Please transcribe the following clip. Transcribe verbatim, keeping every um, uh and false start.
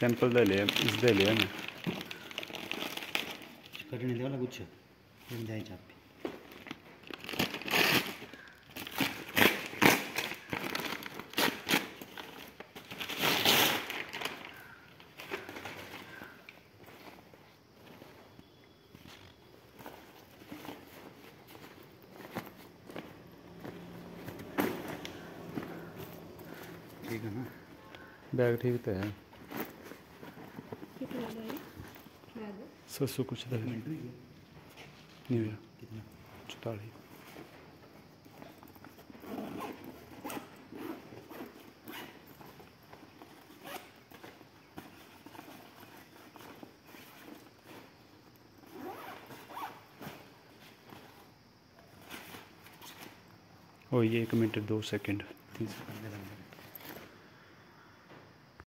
Sample दे लिया इसदे लिया मैं करने दे वाला कुछ जाए चापी ठीक है ना। बैग ठीक तो है ससु कुछ नहीं हुआ चौताली और ये एक मिनट दो सेकंड तीन सेकंड